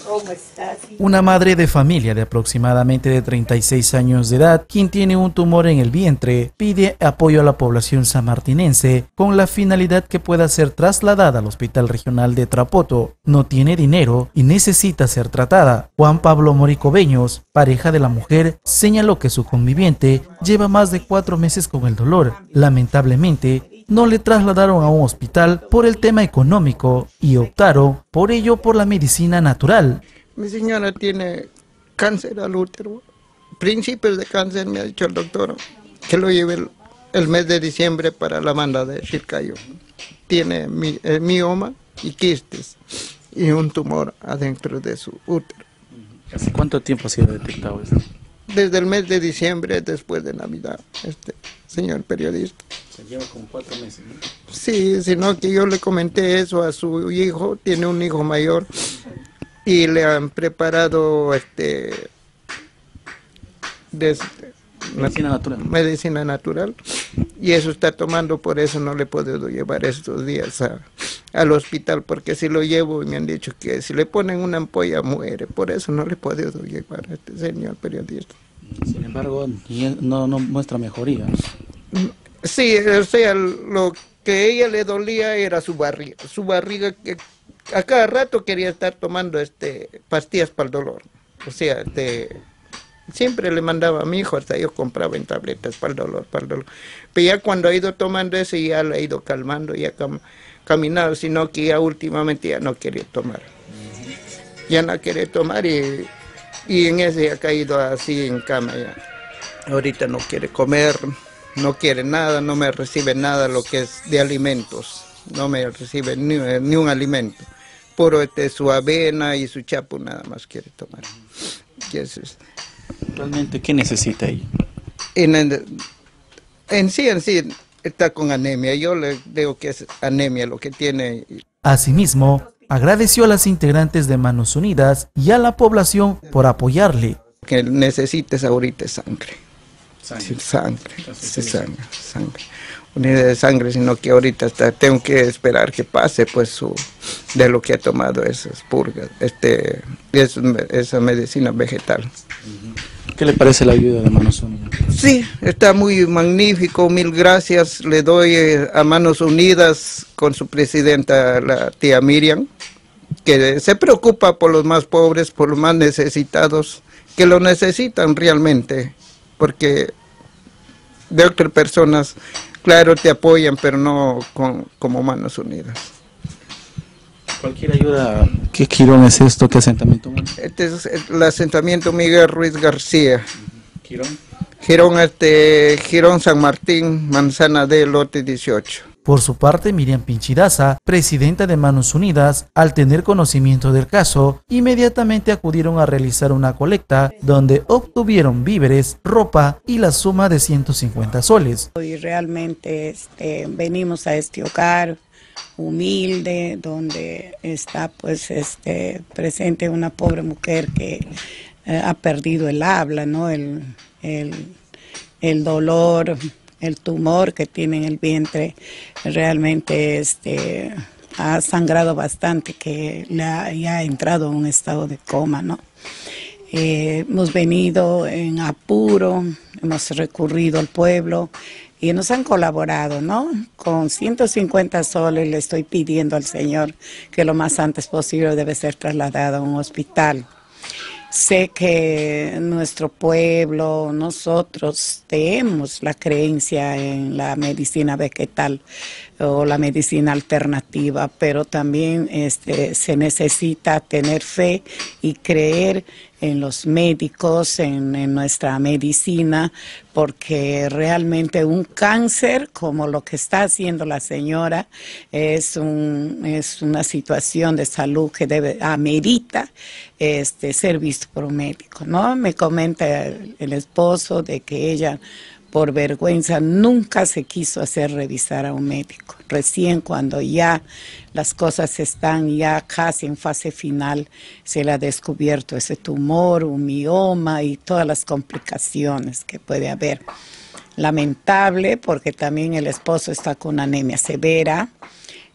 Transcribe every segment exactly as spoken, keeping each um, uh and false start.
Una madre de familia de aproximadamente de treinta y seis años de edad, quien tiene un tumor en el vientre, pide apoyo a la población sanmartinense con la finalidad que pueda ser trasladada al Hospital Regional de Tarapoto. No tiene dinero y necesita ser tratada. Juan Pablo Moricobeños, pareja de la mujer, señaló que su conviviente lleva más de cuatro meses con el dolor. Lamentablemente, no le trasladaron a un hospital por el tema económico y optaron por ello por la medicina natural. Mi señora tiene cáncer al útero, principios de cáncer, me ha dicho el doctor, que lo lleve el, el mes de diciembre para la banda de Chilcayo. Tiene mi, eh, mioma y quistes y un tumor adentro de su útero. ¿Hace cuánto tiempo ha sido detectado eso? Desde el mes de diciembre, después de Navidad, este señor periodista. Se lleva como cuatro meses, ¿no? Sí, sino que yo le comenté eso a su hijo, tiene un hijo mayor, y le han preparado este, de, medicina natural. Medicina natural, y eso está tomando, por eso no le puedo llevar estos días a, al hospital, porque si lo llevo y me han dicho que si le ponen una ampolla muere, por eso no le puedo llevar a este señor periodista. Sin embargo, no, no muestra mejoría. Sí, o sea, lo que a ella le dolía era su barriga, su barriga que a cada rato quería estar tomando este pastillas para el dolor, o sea, este, siempre le mandaba a mi hijo, hasta yo compraba en tabletas para el dolor, para el dolor, pero ya cuando ha ido tomando eso ya lo ha ido calmando, ya cam caminado, sino que ya últimamente ya no quería tomar, ya no quiere tomar y, y en ese ha caído así en cama ya, ahorita no quiere comer, no quiere nada, no me recibe nada lo que es de alimentos, no me recibe ni, ni un alimento, puro este, su avena y su chapu nada más quiere tomar. ¿Qué es esto? ¿Realmente qué necesita ella? En, en, en sí, en sí, está con anemia, yo le digo que es anemia lo que tiene. Asimismo, agradeció a las integrantes de Manos Unidas y a la población por apoyarle. Que necesites ahorita sangre. Sangre. Sí, sangre, sí, sangre, sangre. Unidad de sangre, sino que ahorita hasta tengo que esperar que pase pues su, de lo que ha tomado esas purgas, este, es, esa medicina vegetal. ¿Qué le parece la ayuda de Manos Unidas? Sí, está muy magnífico, mil gracias le doy a Manos Unidas con su presidenta, la tía Miriam, que se preocupa por los más pobres, por los más necesitados, que lo necesitan realmente. Porque de otras personas, claro, te apoyan, pero no con, como Manos Unidas. Cualquier ayuda. ¿Qué Quirón es esto? ¿Qué asentamiento? Este es el asentamiento Miguel Ruiz García. ¿Quirón? Girón, este, Girón San Martín, Manzana D, lote dieciocho. Por su parte, Miriam Pinchidaza, presidenta de Manos Unidas, al tener conocimiento del caso, inmediatamente acudieron a realizar una colecta donde obtuvieron víveres, ropa y la suma de ciento cincuenta soles. Y realmente este, venimos a este hogar humilde donde está pues este, presente una pobre mujer que eh, ha perdido el habla, ¿no? el, el, el dolor, el tumor que tiene en el vientre realmente este, ha sangrado bastante, que le ha, ya ha entrado en un estado de coma, ¿no? Eh, hemos venido en apuro, hemos recurrido al pueblo y nos han colaborado, ¿no? Con ciento cincuenta soles le estoy pidiendo al Señor que lo más antes posible debe ser trasladado a un hospital. Sé que nuestro pueblo, nosotros tenemos la creencia en la medicina vegetal o la medicina alternativa, pero también este, se necesita tener fe y creer en los médicos, en, en nuestra medicina, porque realmente un cáncer como lo que está haciendo la señora es, un, es una situación de salud que debe, amerita este, ser visto por un médico, ¿no? Me comenta el, el esposo de que ella por vergüenza nunca se quiso hacer revisar a un médico. Recién cuando ya las cosas están ya casi en fase final, se le ha descubierto ese tumor, un mioma y todas las complicaciones que puede haber. Lamentable porque también el esposo está con anemia severa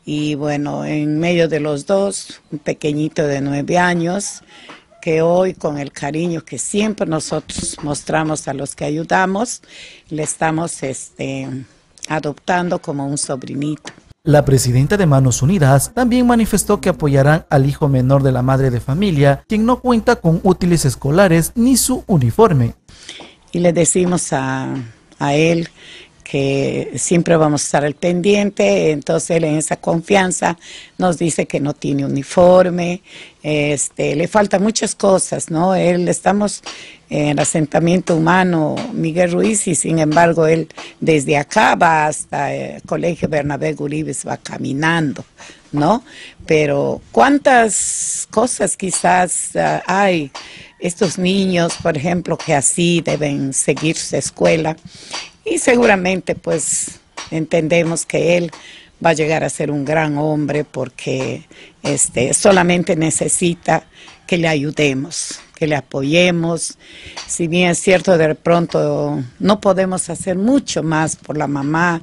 Y bueno, en medio de los dos, un pequeñito de nueve años, que hoy con el cariño que siempre nosotros mostramos a los que ayudamos, le estamos este, adoptando como un sobrinito. La presidenta de Manos Unidas también manifestó que apoyarán al hijo menor de la madre de familia, quien no cuenta con útiles escolares ni su uniforme. Y le decimos a, a él que siempre vamos a estar al pendiente, entonces él en esa confianza nos dice que no tiene uniforme, este, le faltan muchas cosas, ¿no? Él estamos en el asentamiento humano Miguel Ruiz y sin embargo él desde acá va hasta el Colegio Bernabé Guribes, va caminando, ¿no? Pero cuántas cosas quizás uh, hay estos niños, por ejemplo, que así deben seguir su escuela. Y seguramente pues entendemos que él va a llegar a ser un gran hombre porque este, solamente necesita que le ayudemos, que le apoyemos. Si bien es cierto, de pronto no podemos hacer mucho más por la mamá,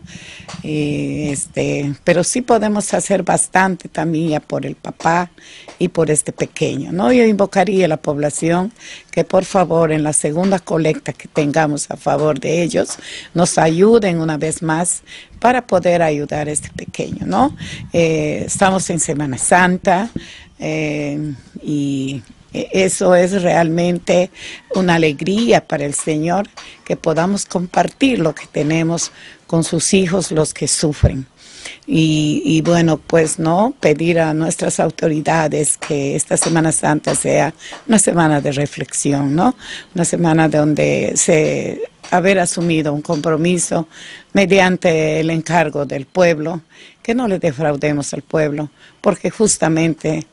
y este, pero sí podemos hacer bastante también por el papá y por este pequeño, ¿no? Yo invocaría a la población que por favor en la segunda colecta que tengamos a favor de ellos, nos ayuden una vez más para poder ayudar a este pequeño, ¿no? Eh, estamos en Semana Santa eh, y eso es realmente una alegría para el Señor, que podamos compartir lo que tenemos con sus hijos, los que sufren. Y, y bueno, pues no, pedir a nuestras autoridades que esta Semana Santa sea una semana de reflexión, ¿no? Una semana donde se haber asumido un compromiso mediante el encargo del pueblo, que no le defraudemos al pueblo, porque justamente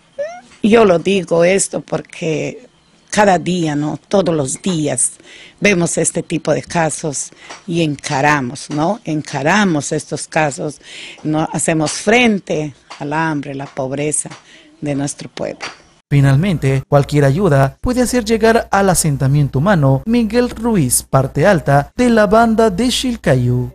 yo lo digo esto porque cada día, ¿no? Todos los días vemos este tipo de casos y encaramos, ¿no? Encaramos estos casos, ¿no? Hacemos frente al hambre, la pobreza de nuestro pueblo. Finalmente, cualquier ayuda puede hacer llegar al asentamiento humano Miguel Ruiz, parte alta de la banda de Chilcayú.